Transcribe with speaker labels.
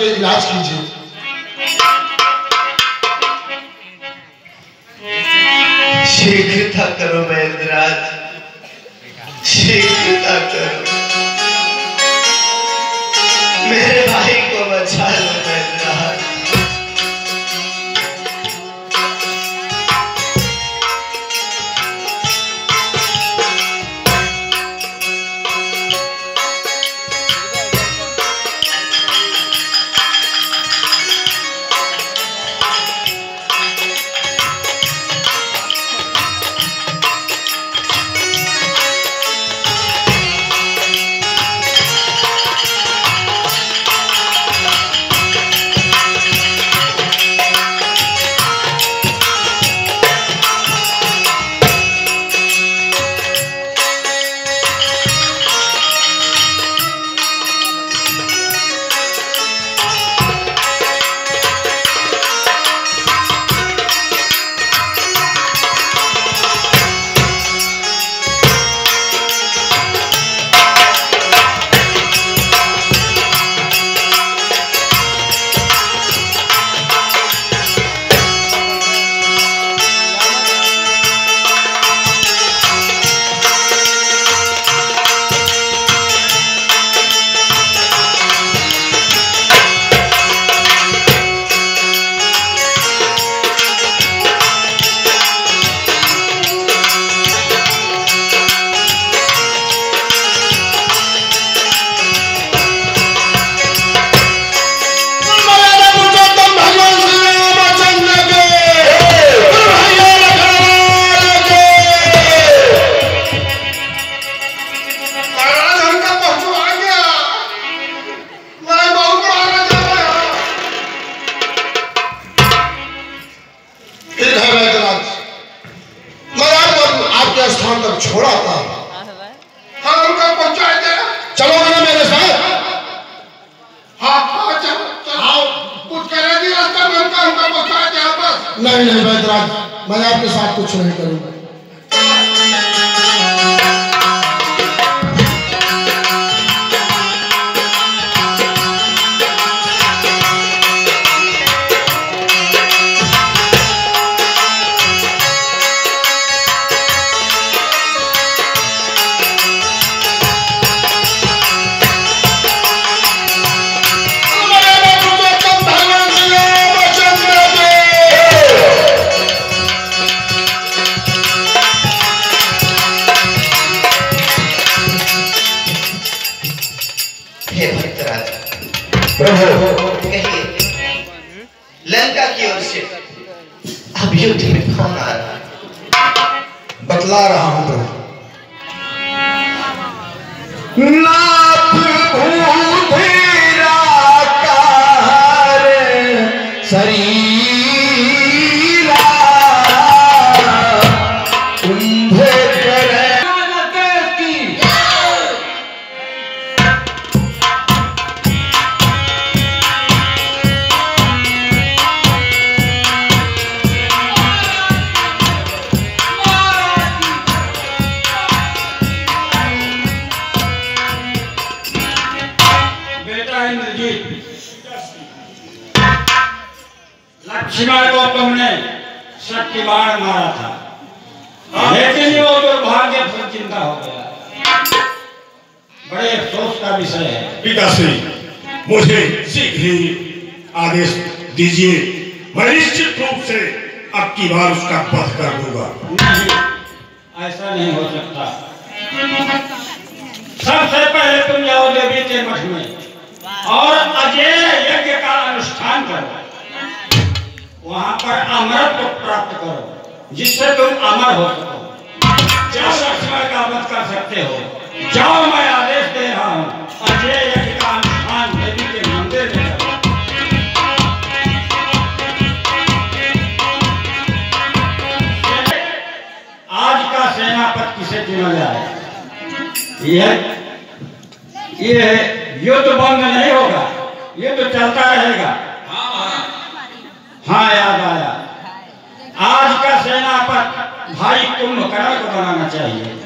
Speaker 1: इलाज कीजिए।
Speaker 2: शीघ्रता करो वैद्यराज, शीघ्रता करो, मेरे भाई को बचा लो वैद्यराज।
Speaker 1: स्थान तक छोड़ा था। हाँ उनका पहुंचाए थे। चलोगे ना मेरे साथ? हाँ हाँ चलो चलो। कुछ करेगी रास्ता में उनका पहुंचाए थे वापस? नहीं नहीं वैद्यराज, मैं आपके साथ कुछ नहीं करूँगा।
Speaker 2: प्रभु कहिए, लंका की ओर से अब युद्ध में कौन आ रहा है?
Speaker 1: बतला रहा हूं प्रभु।
Speaker 2: नाथ भूधीरा शरीरा कुंभे करे
Speaker 3: लक्ष्मण को तुमने शक्तिबाण मारा था, लेकिन वो दुर्भाग्य फिर जिंदा हो गया। बड़े अफसोस का विषय है।
Speaker 4: पिताश्री, मुझे शीघ्र ही आदेश दीजिए, मैं निश्चित रूप से अब की बार उसका वध कर दूंगा।
Speaker 3: नहीं, ऐसा नहीं हो सकता। सबसे पहले तुम जाओ देवी के मठ में और अजय यज्ञ का अनुष्ठान करो। वहां पर अमरत्व को प्राप्त करो, जिससे तुम अमर हो सको। जाओ लक्ष्मण का वध कर सकते हो। जाओ, मैं आदेश दे रहा हूँ, अजय यज्ञ का अनुष्ठान देवी के मंदिर में करो। आज का सेनापति किसे चुना जाए? ये युद्ध बंद नहीं होगा, युद्ध चलता रहेगा। हाँ याद आया, आज का सेनापति भाई कुंभकर्ण को बनाना चाहिए।